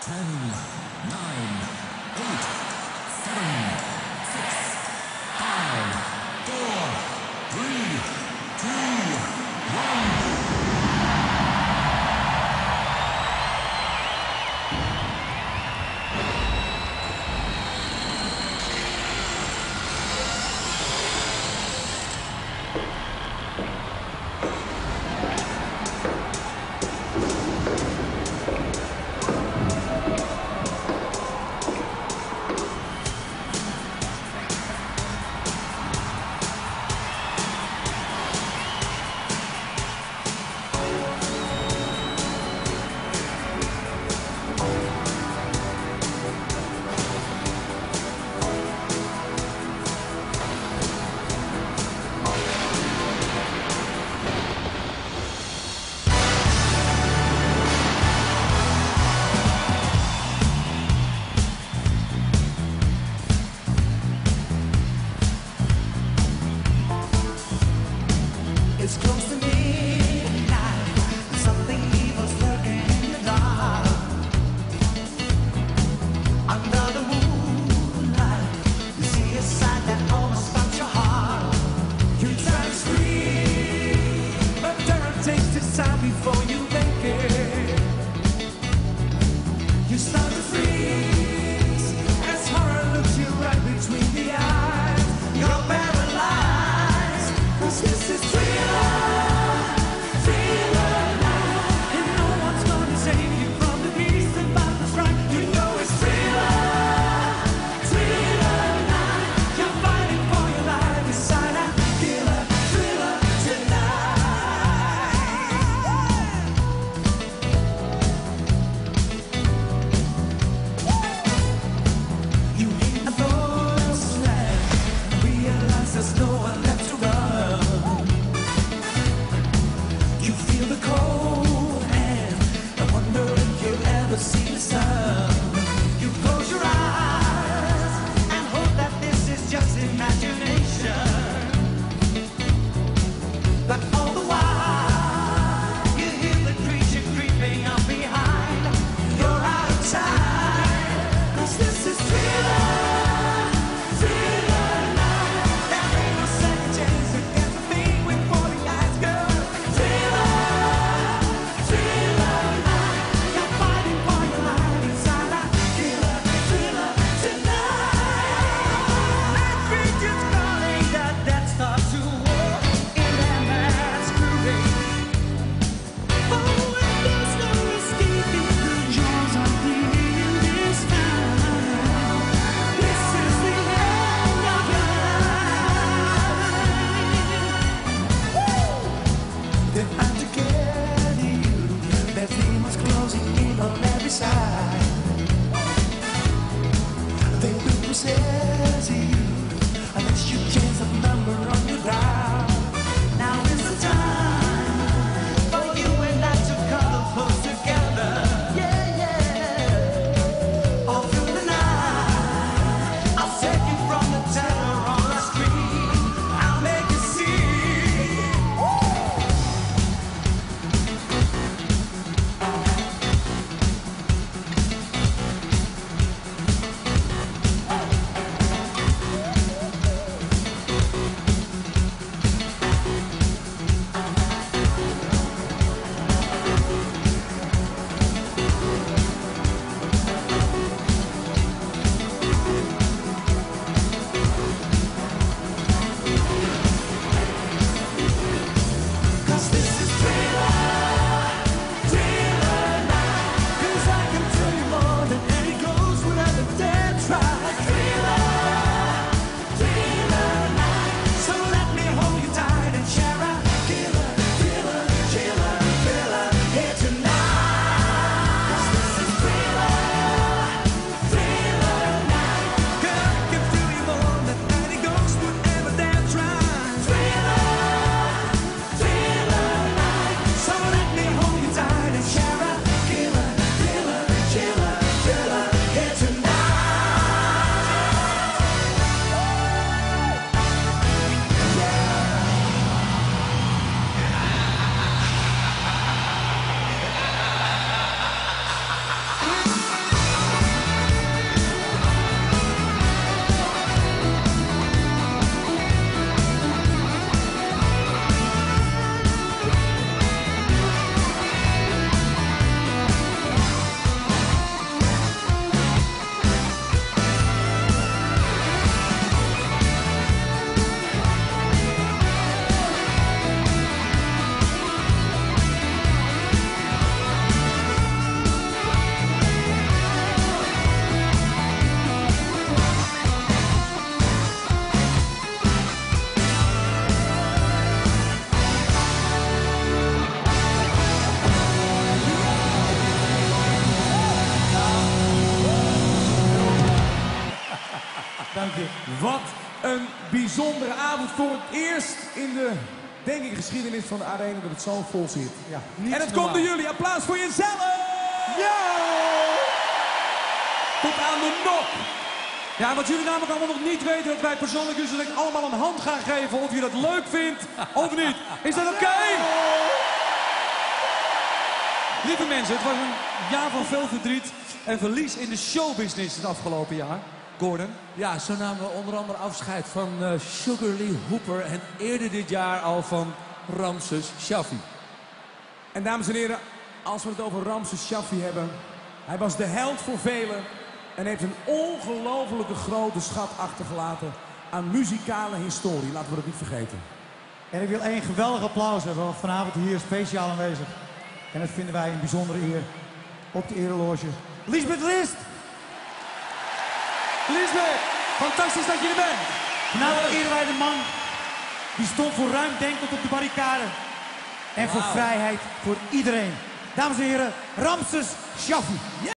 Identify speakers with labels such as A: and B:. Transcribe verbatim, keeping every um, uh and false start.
A: ten, nine, eight, seven, six, five, four, three, two, one.
B: It's close to midnight. Something evil's lurking in the dark. Under the moonlight, you see a sight that almost stops your heart. You try to scream, but terror takes its time before you make it. You start to freeze as horror looks you right between the eyes. You're paralyzed, 'cause this is thriller. There's no one left to run. You feel the cold hand. I wonder if you'll ever see the sun. You close your eyes and hope that this is just imagination. But all the while, you hear the creature creeping up behind. You're out of time, 'cause this is thriller. They will possess you unless you change the number on your dial. Now is the time for you and I to cuddle close together. Yeah, yeah. All through the night, I'll save you from the terror on the screen. I'll make you see.
C: Wat een bijzondere avond voor het eerst in de, denk ik, geschiedenis van de arena dat het zo vol zit.
D: Ja,
C: en het komt door jullie. Applaus voor jezelf!
D: Ja!
C: Tot aan de nok!
D: Ja, wat jullie namelijk allemaal nog niet weten, dat wij persoonlijk dus dat ik allemaal een hand ga geven of je dat leuk vindt of niet. Is dat oké? Lieve mensen, het was een jaar van veel verdriet en verlies in de showbusiness het afgelopen jaar. Gordon?
E: Ja, zo namen we onder andere afscheid van uh, Sugar Lee Hooper en eerder dit jaar al van Ramses Shaffi.
C: En dames en heren, als we het over Ramses Shaffi hebben, hij was de held voor velen en heeft een ongelofelijke grote schat achtergelaten aan muzikale historie. Laten we dat niet vergeten.
D: En ik wil één geweldig applaus hebben, want vanavond hier speciaal aanwezig. En dat vinden wij een bijzondere eer op de ereloge. Liesbeth List! Liesbeth, fantastisch dat je er bent. Vanavond eren wij de man die stond voor ruim denkend op de barricade. En voor vrijheid voor iedereen. Dames en heren, Ramses Shaffi.